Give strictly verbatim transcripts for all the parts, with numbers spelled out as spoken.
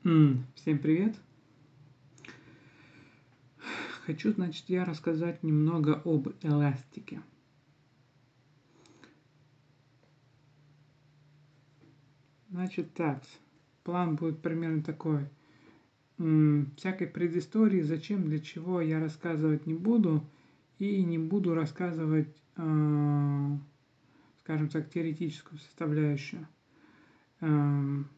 М, Всем привет! Хочу, значит, я рассказать немного об эластике. Значит так, план будет примерно такой. М, Всякой предыстории, зачем, для чего я рассказывать не буду. И не буду рассказывать, э, скажем так, теоретическую составляющую. Эм,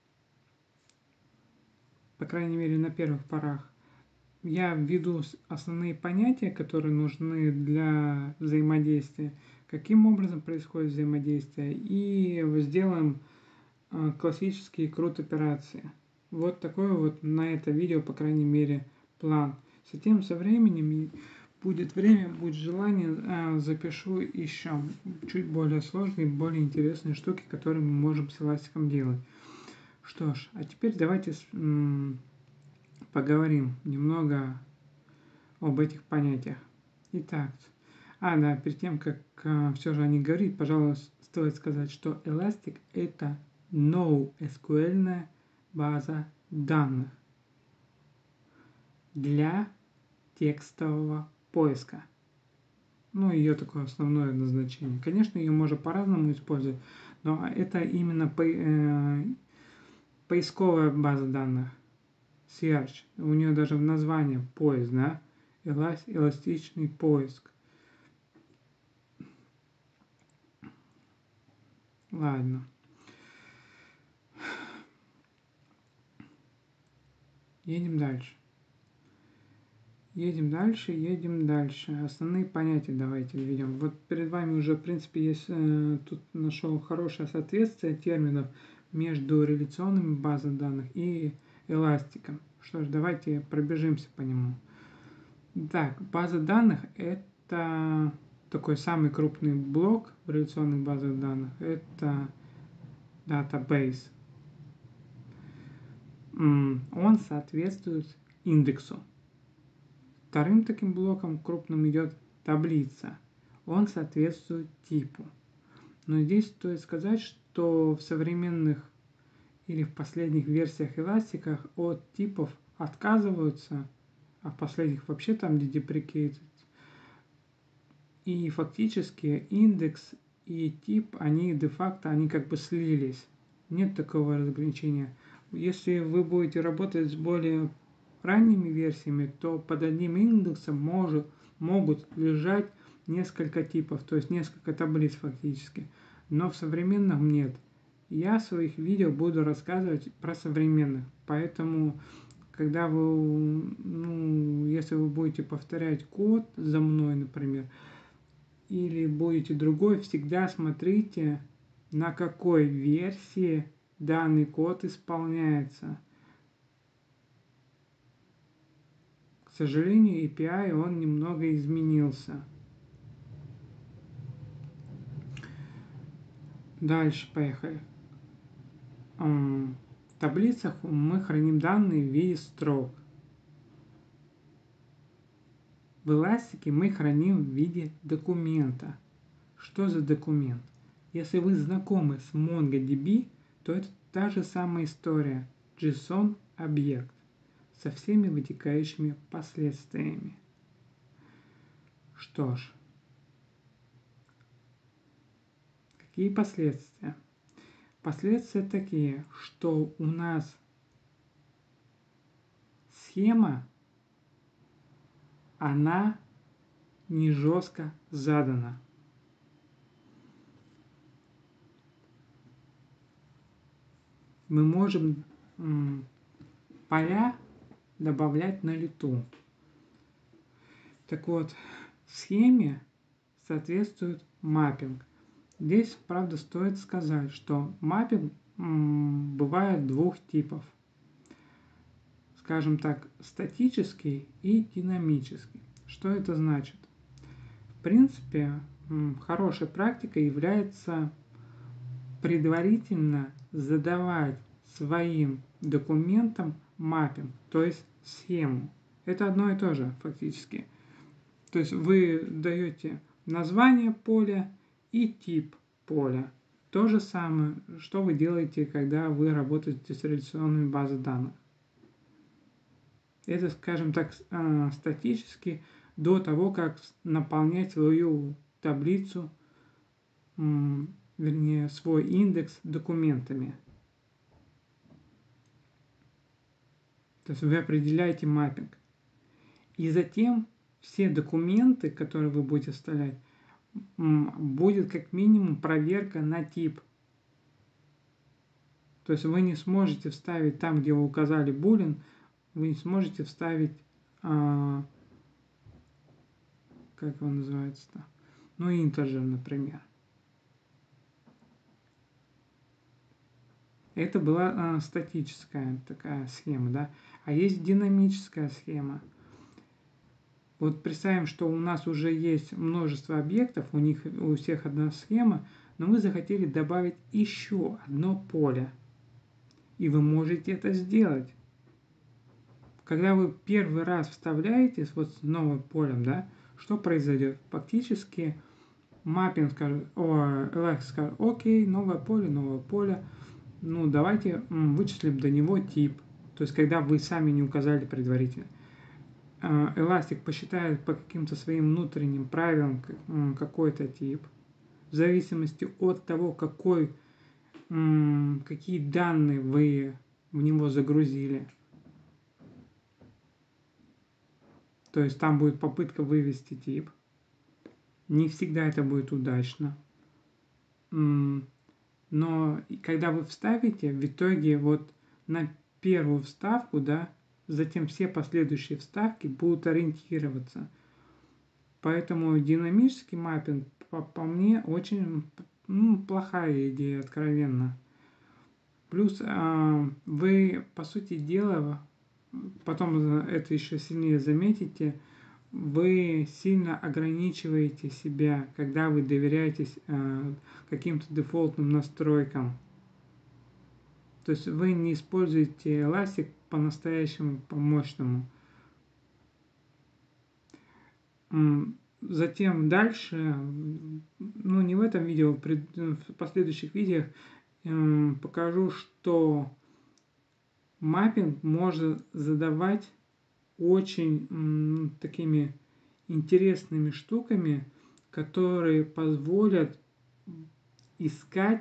По крайней мере, на первых порах. Я введу основные понятия, которые нужны для взаимодействия, каким образом происходит взаимодействие, и сделаем э, классические крут операции. Вот такой вот на это видео, по крайней мере, план. Затем со временем будет время, будет желание, э, запишу еще чуть более сложные, более интересные штуки, которые мы можем с эластиком делать. Что ж, а теперь давайте м, поговорим немного об этих понятиях. Итак, а, да, перед тем, как э, все же о них говорить, пожалуй, стоит сказать, что Elastic – это NoSQL база данных для текстового поиска. Ну, ее такое основное назначение. Конечно, ее можно по-разному использовать, но это именно по, э, поисковая база данных. Search. У нее даже в названии поиск, да? Эластичный поиск. Ладно. Едем дальше. Едем дальше, едем дальше. Основные понятия давайте введем. Вот перед вами уже, в принципе, есть, э, тут нашел хорошее соответствие терминов между реляционными базами данных и эластиком. Что ж, давайте пробежимся по нему. Так, база данных – это такой самый крупный блок в реляционных базах данных. Это database. Он соответствует индексу. Вторым таким блоком крупным идет таблица. Он соответствует типу. Но здесь стоит сказать, что в современных или в последних версиях эластиках от типов отказываются, а в последних вообще там где deprecated. И фактически индекс и тип, они де-факто, они как бы слились. Нет такого разграничения. Если вы будете работать с более ранними версиями, то под одним индексом может, могут лежать несколько типов, то есть несколько таблиц фактически. Но в современном нет. Я в своих видео буду рассказывать про современных. Поэтому, когда вы, ну, если вы будете повторять код за мной, например, или будете другой, всегда смотрите, на какой версии данный код исполняется. К сожалению, эй пи ай он немного изменился. Дальше поехали. В таблицах мы храним данные в виде строк. В эластике мы храним в виде документа. Что за документ? Если вы знакомы с MongoDB, то это та же самая история. JSON объект со всеми вытекающими последствиями. Что ж, какие последствия? Последствия такие, что у нас схема, она не жестко задана. Мы можем м, поля добавлять на лету. Так вот, схеме соответствует маппинг. Здесь, правда, стоит сказать, что маппинг м, бывает двух типов. Скажем так, статический и динамический. Что это значит? В принципе, м, хорошей практикой является предварительно задавать своим документам маппинг, то есть схему. Это одно и то же фактически. То есть вы даете название поля и тип поля. То же самое, что вы делаете, когда вы работаете с реляционными базами данных. Это, скажем так, э, статически до того, как наполнять свою таблицу, м, вернее, свой индекс документами. То есть вы определяете маппинг. И затем все документы, которые вы будете вставлять, м, будет как минимум проверка на тип. То есть вы не сможете вставить там, где вы указали boolean, вы не сможете вставить, а, как его называется-то, ну, integer, например. Это была а, статическая такая схема, да. А есть динамическая схема. Вот представим, что у нас уже есть множество объектов, у них у всех одна схема, но вы захотели добавить еще одно поле. И вы можете это сделать. Когда вы первый раз вставляете вот с новым полем, да, что произойдет? Фактически маппинг скажет, о, Elixir скажет, окей, новое поле, новое поле. Ну, давайте м, вычислим до него тип. То есть, когда вы сами не указали предварительно. Elastic посчитает по каким-то своим внутренним правилам какой-то тип. В зависимости от того, какой, м, какие данные вы в него загрузили. То есть там будет попытка вывести тип. Не всегда это будет удачно. Но когда вы вставите, в итоге вот на первую вставку, да, затем все последующие вставки будут ориентироваться. Поэтому динамический маппинг, по, по мне, очень ну, плохая идея, откровенно. Плюс э, вы, по сути дела, потом это еще сильнее заметите, вы сильно ограничиваете себя, когда вы доверяетесь э, каким-то дефолтным настройкам. То есть вы не используете Elastic по-настоящему, по-мощному. Затем дальше, ну не в этом видео, в последующих видео э, покажу, что маппинг можно задавать очень м, такими интересными штуками, которые позволят искать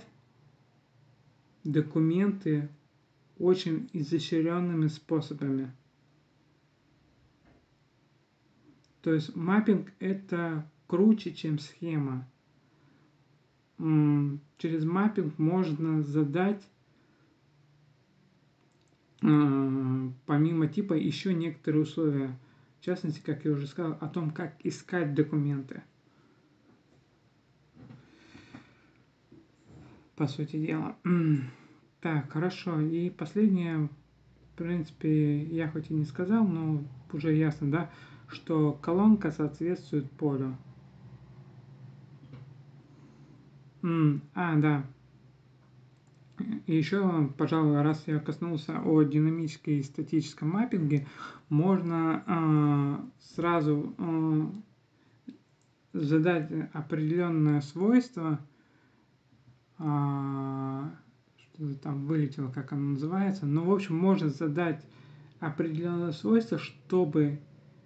документы очень изощренными способами. То есть маппинг это круче, чем схема. М, через маппинг можно задать э, помимо типа еще некоторые условия. В частности, как я уже сказал, о том, как искать документы. По сути дела. Так, хорошо. И последнее, в принципе, я хоть и не сказал, но уже ясно, да, что колонка соответствует полю. М, А, да. И еще, пожалуй, раз я коснулся о динамическом и статическом маппинге, можно э, сразу э, задать определенное свойство, э, что-то там вылетело, как оно называется, но, в общем, можно задать определенное свойство, чтобы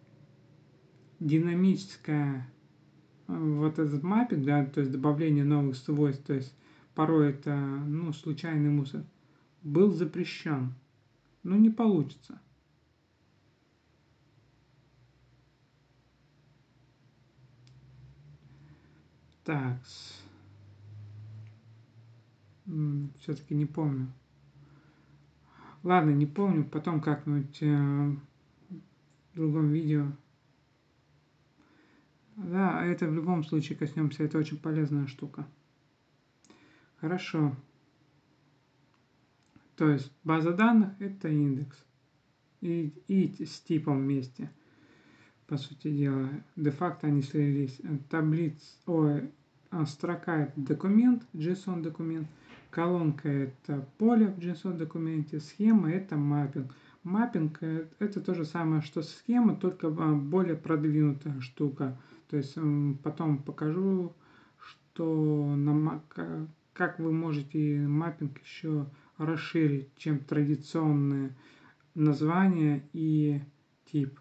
динамическое вот этот маппинг, да, то есть добавление новых свойств, то есть порой это, ну, случайный мусор, был запрещен. Ну, не получится. Так, все-таки не помню. Ладно, не помню, потом как-нибудь э, в другом видео. Да, это в любом случае коснемся, это очень полезная штука. Хорошо. То есть база данных это индекс. И, и с типом вместе. По сути дела, де-факто они слились. Таблиц, ой, строка это документ, JSON документ. Колонка это поле в JSON документе. Схема это маппинг. Маппинг это то же самое, что схема, только более продвинутая штука. То есть потом покажу, что на, как вы можете маппинг еще расширить, чем традиционное название и тип.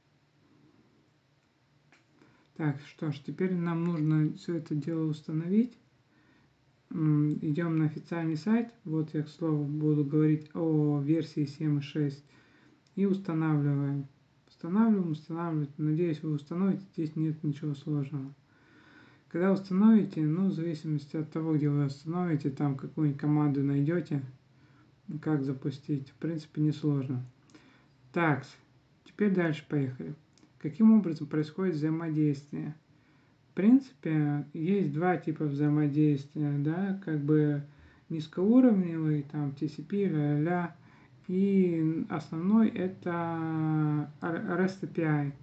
Так, что ж, теперь нам нужно все это дело установить. Идем на официальный сайт. Вот я, к слову, буду говорить о версии семь точка шесть. И устанавливаем. Устанавливаем, устанавливаем. Надеюсь, вы установите. Здесь нет ничего сложного. Когда установите, ну, в зависимости от того, где вы установите, там какую-нибудь команду найдете, как запустить. В принципе, несложно. Так, теперь дальше поехали. Каким образом происходит взаимодействие? В принципе, есть два типа взаимодействия, да, как бы низкоуровневый, там, ти си пи, ля-ля, и основной это REST эй пи ай.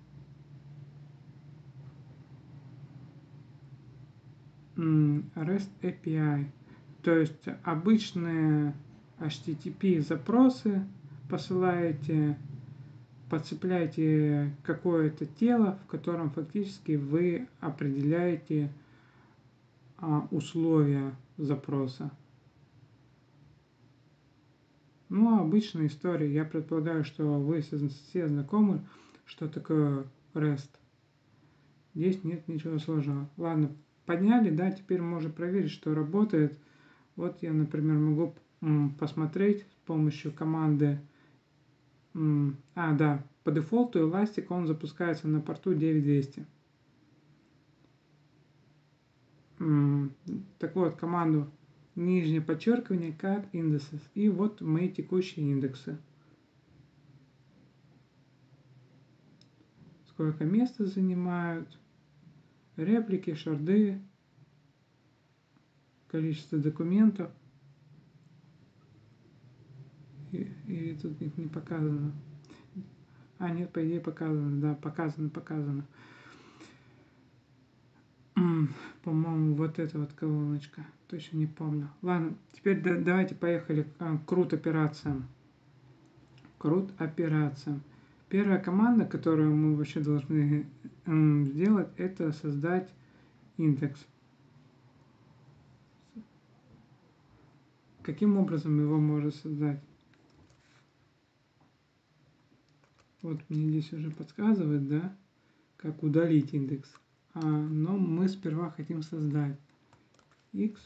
REST эй пи ай. То есть обычные эйч ти ти пи запросы посылаете, подцепляете какое-то тело, в котором фактически вы определяете а, условия запроса. Ну, обычная история. Я предполагаю, что вы все знакомы, что такое REST. Здесь нет ничего сложного. Ладно, подняли, да, теперь можно проверить, что работает. Вот я, например, могу м, посмотреть с помощью команды. М, а, да, по дефолту Elastic он запускается на порту девять двести. М, так вот, команду нижнее подчеркивание cat indices. И вот мои текущие индексы. Сколько места занимают, реплики, шарды, количество документов. И, и тут не, не показано. А, нет, по идее показано, да, показано, показано. М, по-моему, вот эта вот колоночка. Точно не помню. Ладно, теперь да, давайте поехали к а, крут операциям. Крут операциям. Первая команда, которую мы вообще должны м, сделать, это создать индекс. Каким образом его можно создать? Вот мне здесь уже подсказывает, да, как удалить индекс. А, но мы сперва хотим создать x,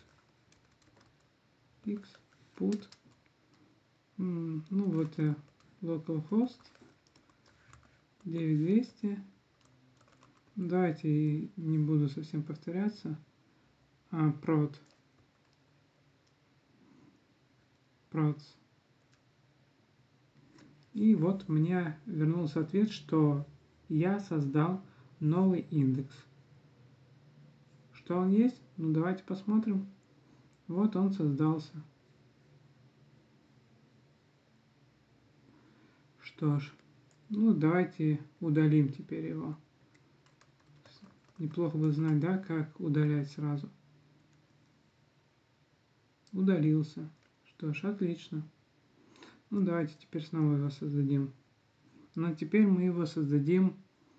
x, put, м, ну вот э, localhost девять двести. Давайте не буду совсем повторяться. А, prod, prods. И вот мне вернулся ответ, что я создал новый индекс. Что он есть? Ну давайте посмотрим. Вот он создался. Что ж, ну давайте удалим теперь его. Неплохо бы знать, да, как удалять сразу. Удалился. Что ж, отлично. Ну давайте теперь снова его создадим. Но теперь мы его создадим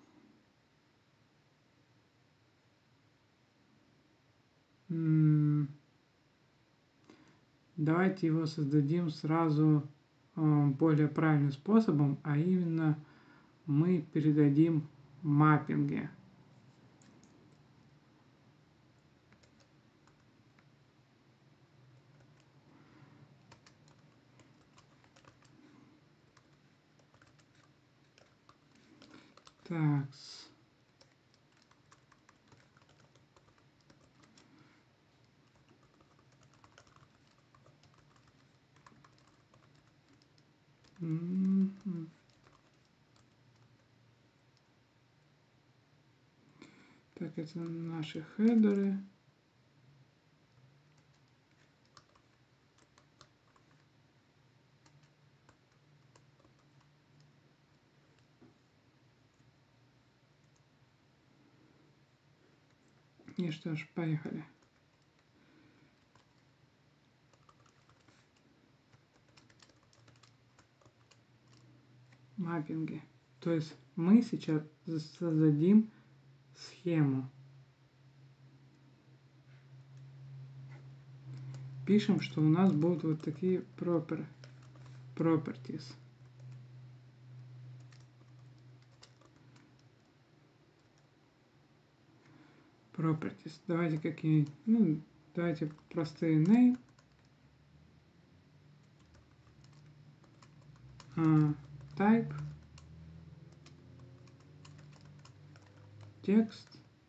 давайте его создадим сразу э, более правильным способом, а именно мы передадим маппинги. Так. Так, это наши хедеры. И что ж, поехали. Маппинги. То есть мы сейчас создадим схему. пишем, что у нас будут вот такие proper, properties. Properties. Давайте какие, ну, давайте простые name. Uh, type. Текст.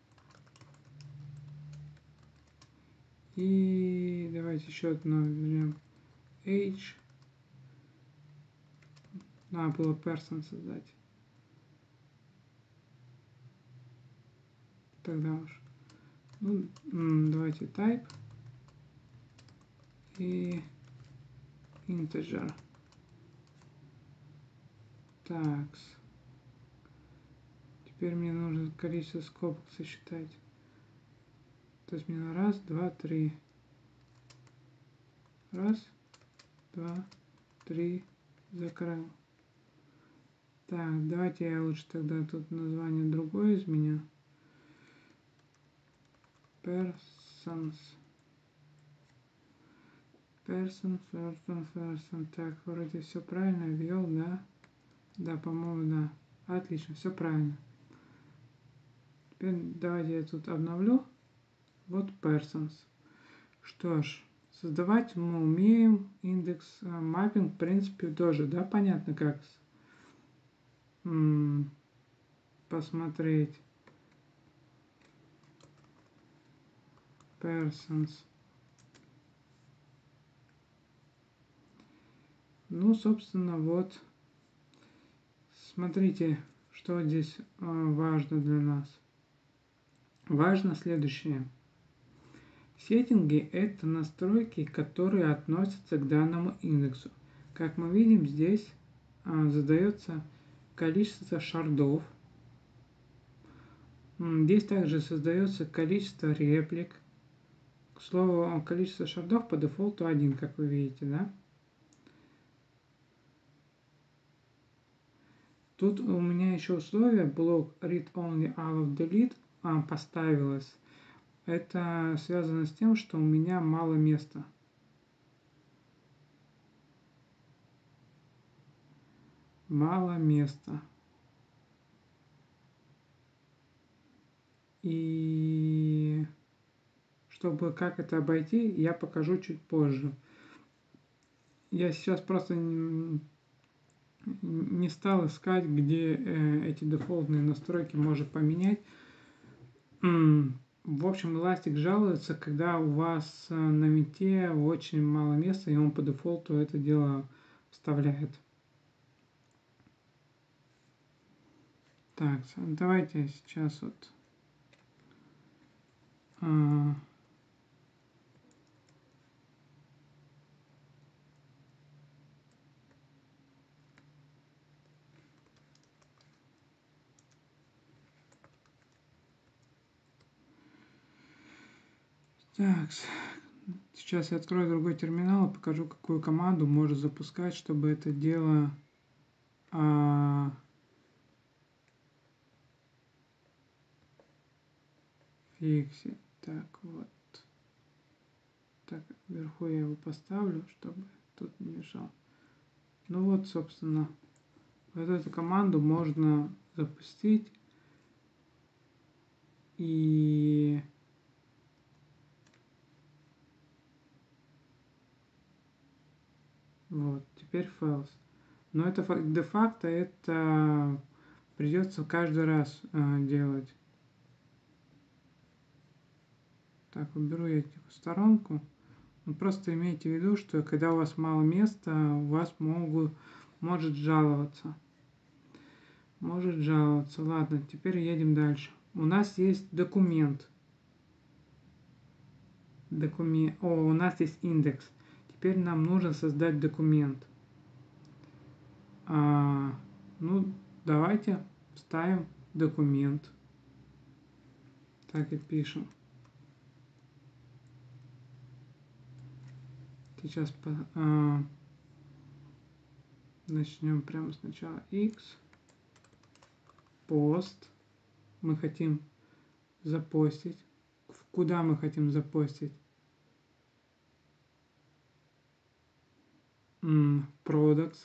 И давайте еще одно возьмем. Age. Надо было person создать. Тогда уж. Ну, давайте type. И integer. Так. Теперь мне нужно количество скобок сосчитать. То есть мне на раз, два, три. Раз, два, три. Закрыл. Так, давайте я лучше тогда тут название другое изменю. Persons. Person, person, person. Так, вроде все правильно ввел, да? Да, по-моему, да. Отлично, все правильно. Теперь давайте я тут обновлю. Вот persons. Что ж, создавать мы умеем. Индекс маппинг, в принципе, тоже, да, понятно как. М-м, посмотреть. Persons. Ну, собственно, вот. Смотрите, что здесь э, важно для нас. Важно следующее. Сеттинги – это настройки, которые относятся к данному индексу. Как мы видим, здесь э, задается количество шардов. Здесь также создается количество реплик. К слову, количество шардов по дефолту один, как вы видите, да? Тут у меня еще условие блок read only out of delete а, поставилось. Это связано с тем, что у меня мало места. Мало места. И чтобы как это обойти, я покажу чуть позже. Я сейчас просто не, не стал искать, где э, эти дефолтные настройки можно поменять. В общем, Elastic жалуется, когда у вас на винте очень мало места, и он по дефолту это дело вставляет. Так, давайте сейчас вот а, так, сейчас я открою другой терминал и покажу, какую команду можно запускать, чтобы это дело а, фиксить. Так, вот. Так, вверху я его поставлю, чтобы тут не мешал. Ну вот, собственно, вот эту команду можно запустить. И вот, теперь false. Но это де-факто это придется каждый раз э, делать. Так, уберу я эту сторонку. Ну, просто имейте в виду, что когда у вас мало места, у вас могут, может жаловаться. Может жаловаться. Ладно, теперь едем дальше. У нас есть документ. Документ. О, у нас есть индекс. Теперь нам нужно создать документ. А, ну, давайте вставим документ. Так и пишем. Сейчас по, а, начнем прямо сначала x. Пост. Мы хотим запостить. Куда мы хотим запостить? products,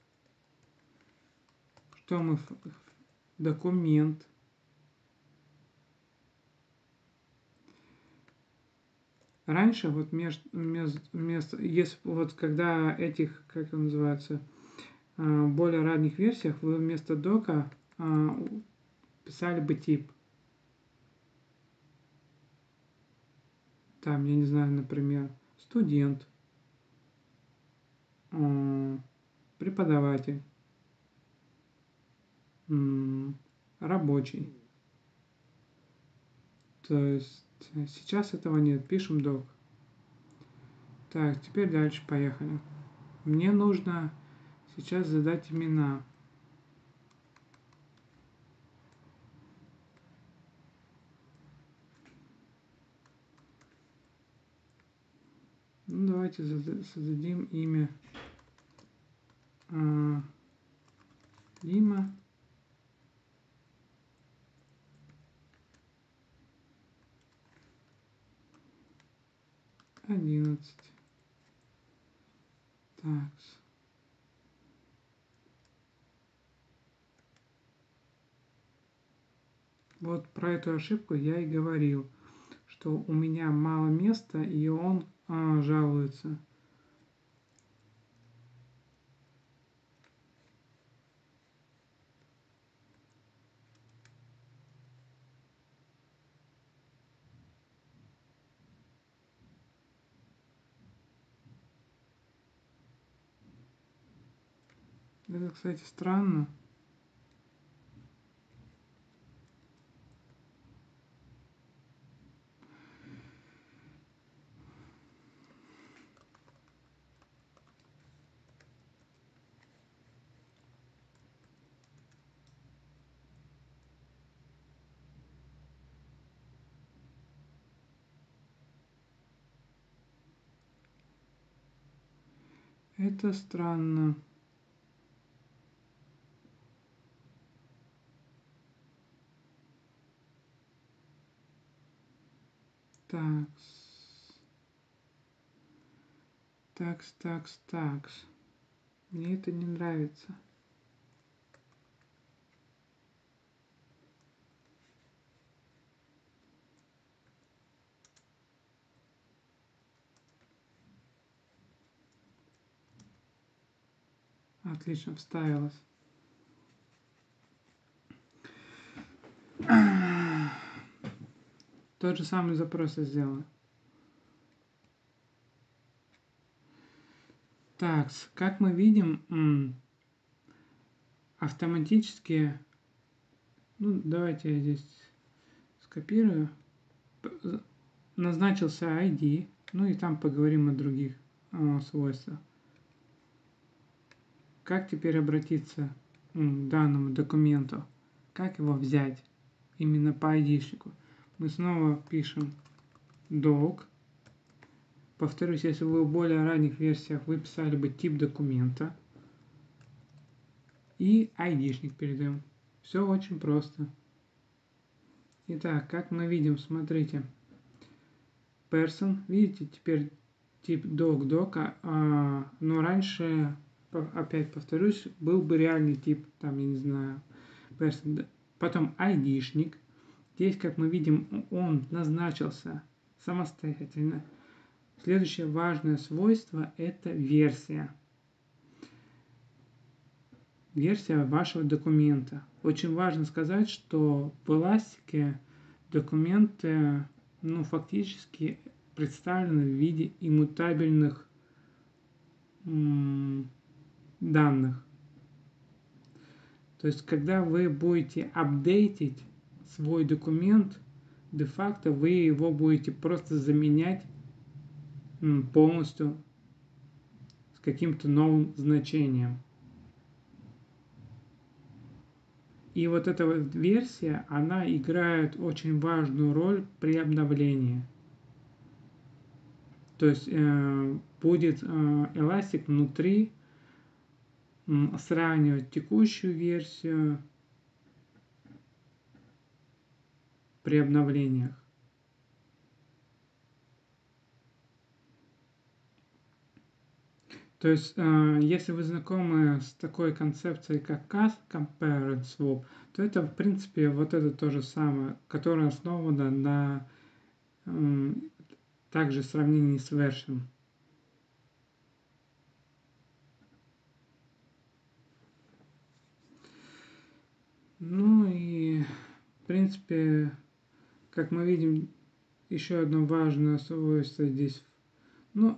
что мы, документ, раньше вот между, между, если вот когда этих, как он называется, в более ранних версиях вы вместо дока писали бы тип. Там, я не знаю, например, студент, преподаватель, рабочий. То есть сейчас этого нет, пишем док. Так, теперь дальше поехали. Мне нужно сейчас задать имена. Ну, давайте создадим имя а, Дима. одиннадцать. Так. Вот про эту ошибку я и говорил, что у меня мало места, и он а, жалуется. Это, кстати, странно. Это странно. Такс. Такс, такс, такс. Мне это не нравится. Отлично, вставилось. Тот же самый запрос я сделаю. Так, как мы видим, автоматически, ну давайте я здесь скопирую, назначился ай ди, ну и там поговорим о других о свойствах. Как теперь обратиться к данному документу? Как его взять именно по айдишнику? Мы снова пишем doc. Повторюсь, если вы в более ранних версиях вы писали бы тип документа и айдишник передаем. Все очень просто. Итак, как мы видим, смотрите, person, видите, теперь тип doc дока, а, но раньше, опять повторюсь, был бы реальный тип, там, я не знаю, person, потом айдишник. Здесь, как мы видим, он назначился самостоятельно. Следующее важное свойство – это версия. Версия вашего документа. Очень важно сказать, что в эластике документы, ну, фактически представлены в виде иммутабельных м, данных. То есть, когда вы будете апдейтить свой документ, де-факто вы его будете просто заменять м, полностью с каким-то новым значением. И вот эта вот версия, она играет очень важную роль при обновлении. То есть э, будет э, Elastic внутри э, сравнивать текущую версию при обновлениях. То есть, э, если вы знакомы с такой концепцией, как cas, compare and swap, то это, в принципе, вот это то же самое, которое основано на м, также сравнении с version. Ну и, в принципе, как мы видим, еще одно важное свойство здесь, ну,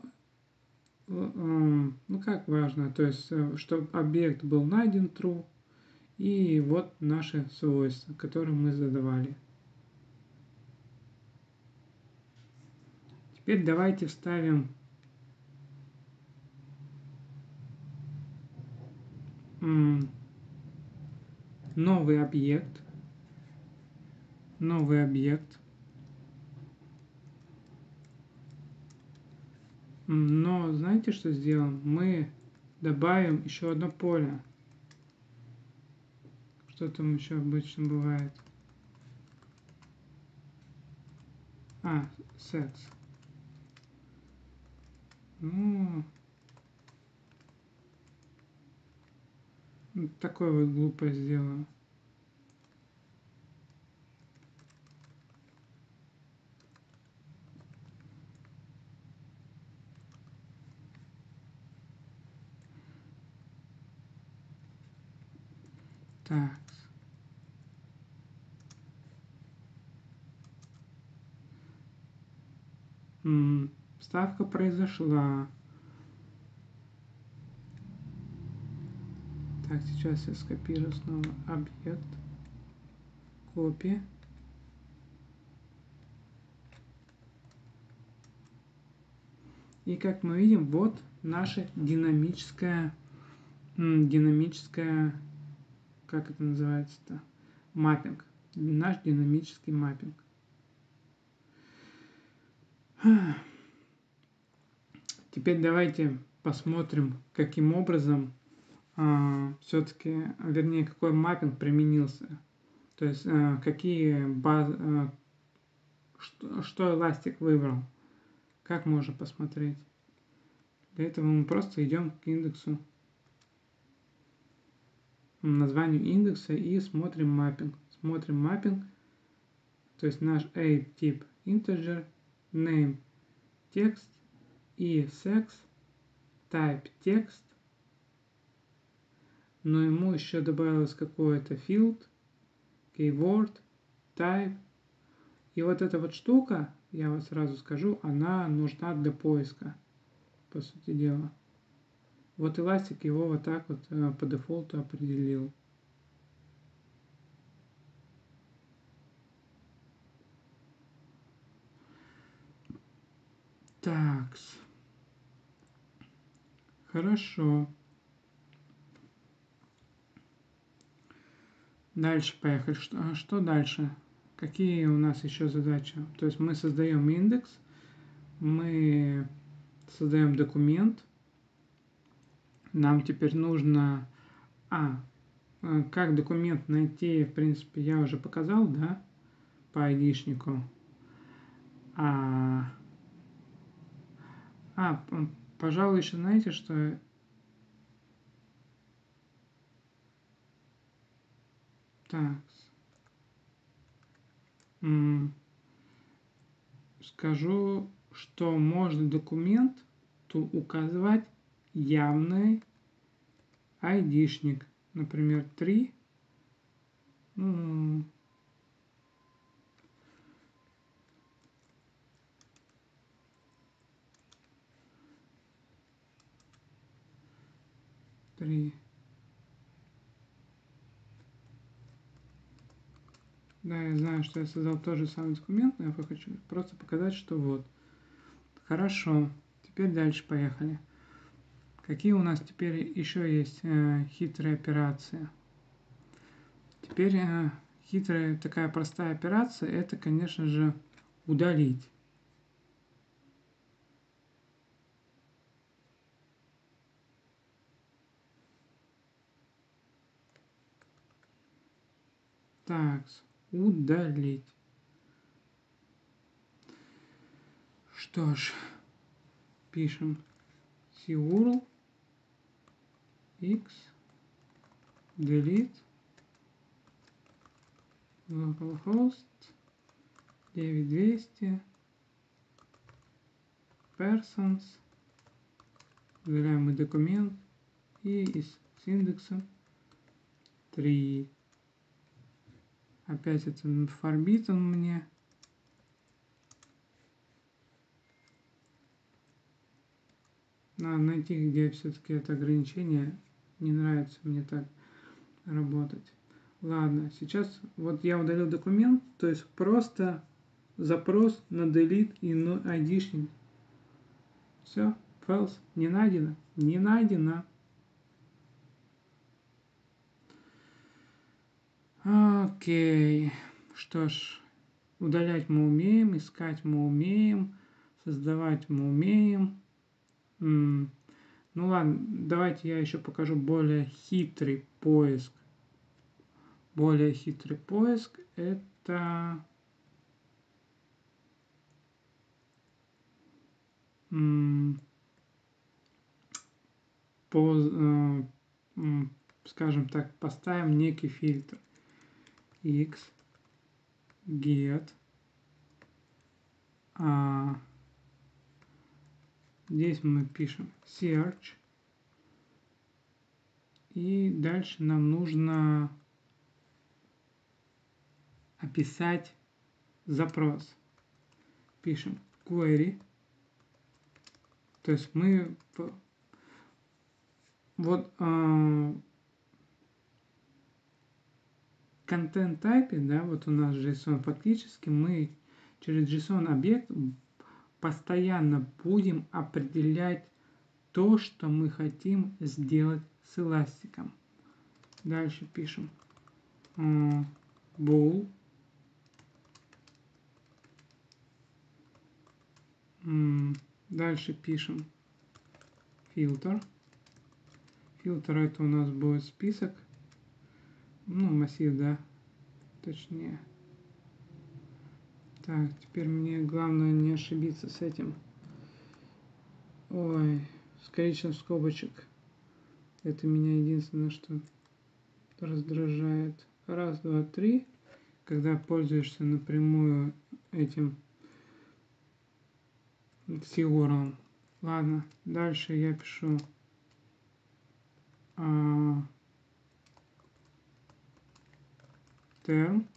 ну как важно, то есть, чтобы объект был найден true, и вот наши свойства, которые мы задавали. Теперь давайте вставим новый объект, новый объект, но знаете, что сделаем? Мы добавим еще одно поле. Что там еще обычно бывает? А, sets. Ну, такое вот глупое сделаю. Так. М, Вставка произошла. Так, сейчас я скопирую снова объект. Копия. И как мы видим, вот наша динамическая, динамическая, как это называется-то, маппинг. Наш динамический маппинг. Теперь давайте посмотрим, каким образом а, все-таки, вернее, какой маппинг применился. То есть, а, какие базы, а, что, что Elastic выбрал. Как можно посмотреть? Для этого мы просто идем к индексу, названию индекса и смотрим маппинг. Смотрим маппинг, то есть наш A тип integer, name текст и sex type текст, но ему еще добавилось какое-то field, keyword, type. И вот эта вот штука, я вот сразу скажу, она нужна для поиска, по сути дела. Вот Elastic его вот так вот э, по дефолту определил. Так. Хорошо. Дальше поехали. Что, что дальше? Какие у нас еще задачи? То есть мы создаем индекс, мы создаем документ. Нам теперь нужно... А, как документ найти, в принципе, я уже показал, да, по айдишнику. А, а пожалуй, еще знаете, что... Так. Скажу, что можно документ указывать явный айдишник. Например, три. Ну, три. Да, я знаю, что я создал тот же самый документ, но я хочу просто показать, что вот. Хорошо. Теперь дальше поехали. Какие у нас теперь еще есть э, хитрые операции? Теперь э, хитрая такая простая операция, это, конечно же, удалить. Так, удалить. Что ж, пишем curl x delete localhost девять двести persons, удаляем и документ, и с индексом три. Опять это форбит он мне. Надо найти, где все-таки это ограничение. Не нравится мне так работать. Ладно, сейчас вот я удалил документ, то есть просто запрос на delete и no айдишник. Все, false, не найдено, не найдено. Окей, что ж, удалять мы умеем, искать мы умеем, создавать мы умеем. М-м. Ну ладно, давайте я еще покажу более хитрый поиск. Более хитрый поиск это м- по, э, м- скажем так, поставим некий фильтр. X get а, здесь мы пишем search, и дальше нам нужно описать запрос. Пишем query, то есть мы вот э, контент type, да, вот у нас JSON, фактически мы через JSON объект постоянно будем определять то, что мы хотим сделать с эластиком. Дальше пишем э, bool. Дальше пишем фильтр. Фильтр это у нас будет список, ну массив, да, точнее. Так, теперь мне главное не ошибиться с этим. Ой, с количеством скобочек. Это меня единственное, что раздражает. Раз, два, три. Когда пользуешься напрямую этим фигуром. Ладно, дальше я пишу а, term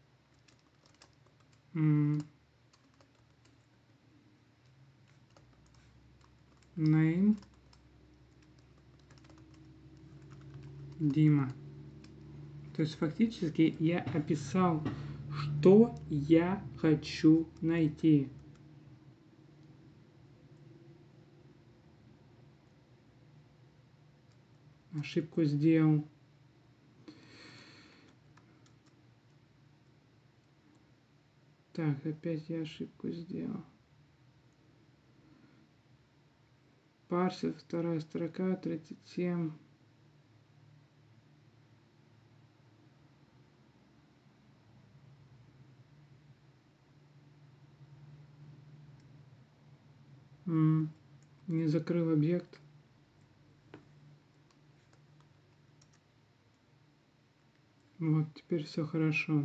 м, name Дима. То есть фактически я описал, что я хочу найти. Ошибку сделал. Так, опять я ошибку сделал. Парсер, вторая строка, тридцать семь. М, не закрыл объект. Вот, теперь все хорошо.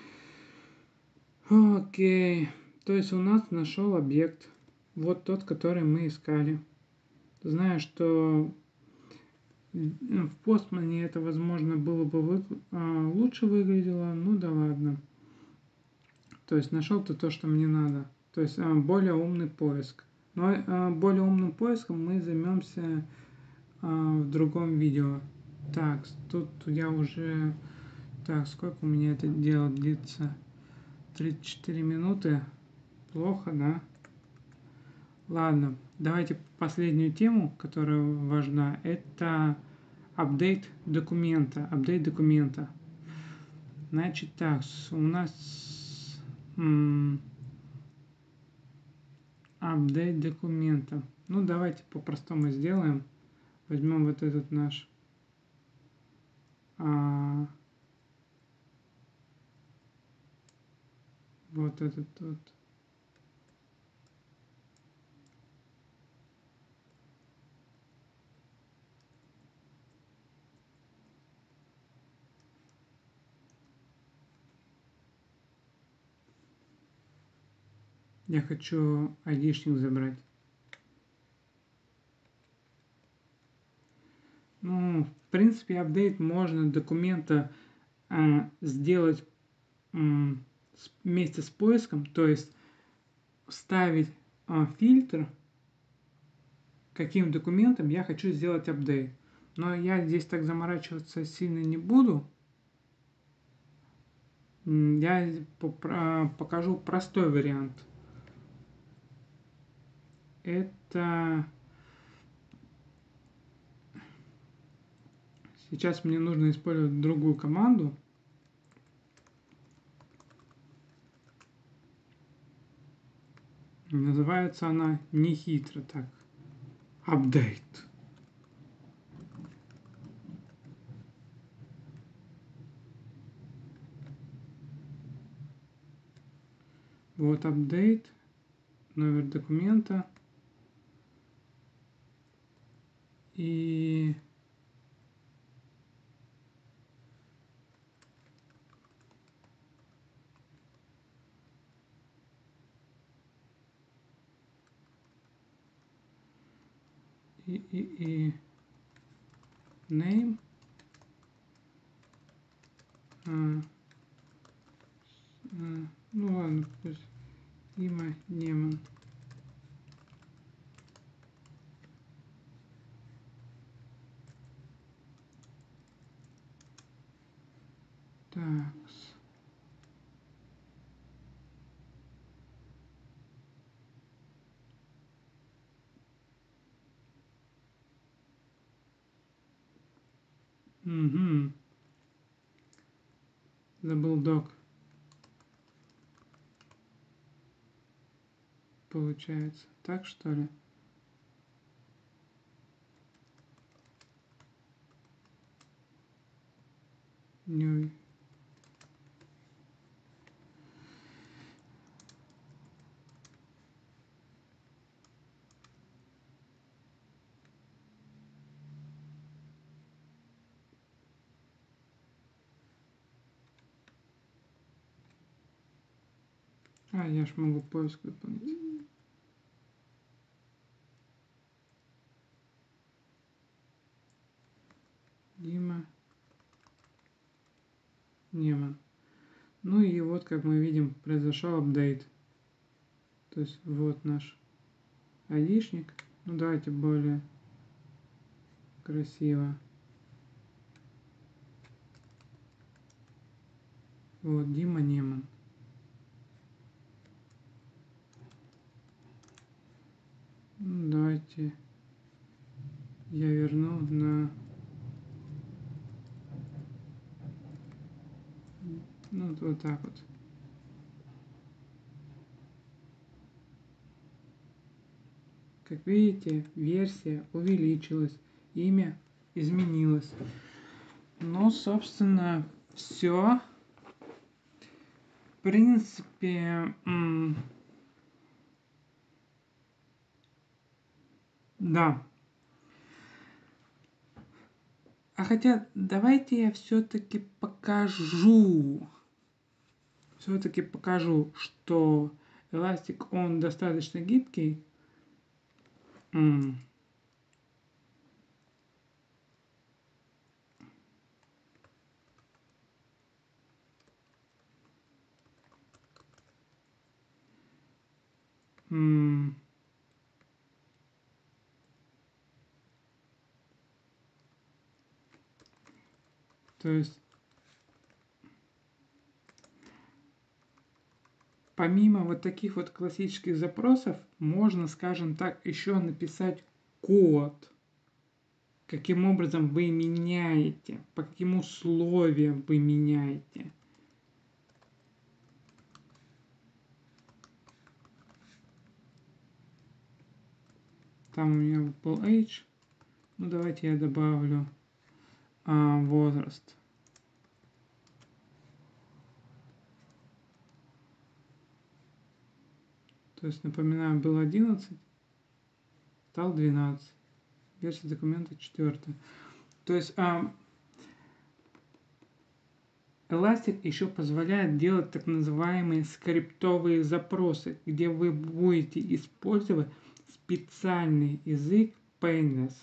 Окей. То есть у нас нашел объект. Вот тот, который мы искали. Зная, что в Postman это, возможно, было бы вы, а, лучше выглядело, ну да ладно. То есть нашел-то то, что мне надо. То есть а, более умный поиск. Но а, более умным поиском мы займемся а, в другом видео. Так, тут я уже... Так, сколько у меня это дело длится? тридцать четыре минуты. Плохо, да? Ладно, давайте последнюю тему, которая важна. Это апдейт документа. Апдейт документа. Значит так, у нас апдейт документа. Ну, давайте по-простому сделаем. Возьмем вот этот наш а, вот этот вот. Я хочу айдишник забрать. Ну, в принципе, апдейт можно документа а, сделать м, с- вместе с поиском, то есть вставить а, фильтр, каким документом я хочу сделать апдейт. Но я здесь так заморачиваться сильно не буду. М, Я попра- покажу простой вариант. Это сейчас мне нужно использовать другую команду. Называется она нехитро так. Апдейт. Вот апдейт, номер документа и и, и, и name, а, а, ну ладно, пусть имя Неман. Так. Угу. Забыл док. Получается. Так что ли? Не... А, я ж могу поиск выполнить. Дима Неман. Ну и вот, как мы видим, произошел апдейт. То есть вот наш айдишник. Ну давайте более красиво. Вот, Дима Неман. Ну, давайте я верну на... Ну, вот так вот. Как видите, версия увеличилась, имя изменилось. Ну, собственно, все. В принципе, м, да. А хотя, давайте я все-таки покажу. Все-таки покажу, что Elastic, он достаточно гибкий. М, м, То есть, помимо вот таких вот классических запросов, можно, скажем так, еще написать код. Каким образом вы меняете, по каким условиям вы меняете. Там у меня был age. Ну, давайте я добавлю а, возраст. То есть, напоминаю, был одиннадцать, стал двенадцать. Версия документа четвертая. То есть, а, Elastic еще позволяет делать так называемые скриптовые запросы, где вы будете использовать специальный язык Painless.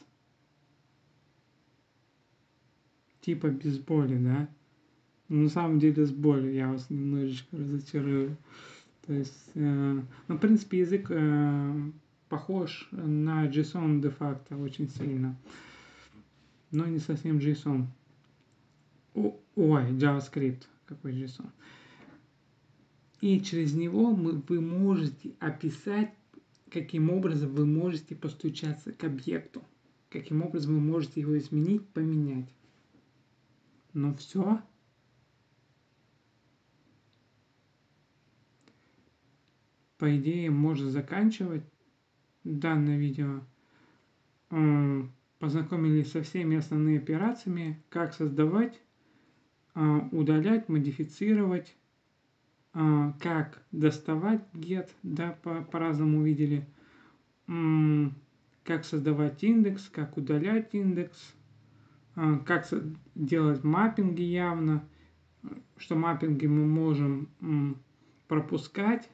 Типа без боли, да? Но на самом деле с болью, я вас немножечко разочарую. То есть, э, ну, в принципе, язык э, похож на JSON де-факто очень сильно. Но не совсем JSON. О, ой, JavaScript. Какой JSON. И через него мы, вы можете описать, каким образом вы можете постучаться к объекту. Каким образом вы можете его изменить, поменять. Но все. По идее, можно заканчивать данное видео. Познакомились со всеми основными операциями, как создавать, удалять, модифицировать, как доставать get, да, по- по-разному видели, как создавать индекс, как удалять индекс, как делать маппинги явно, что маппинги мы можем пропускать.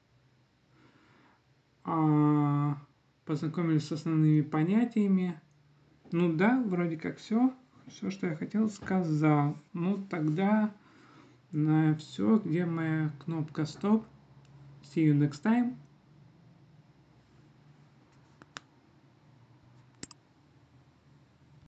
Познакомились с основными понятиями. Ну да, вроде как все. Все, что я хотел, сказал. Ну тогда на все, где моя кнопка стоп. See you next time.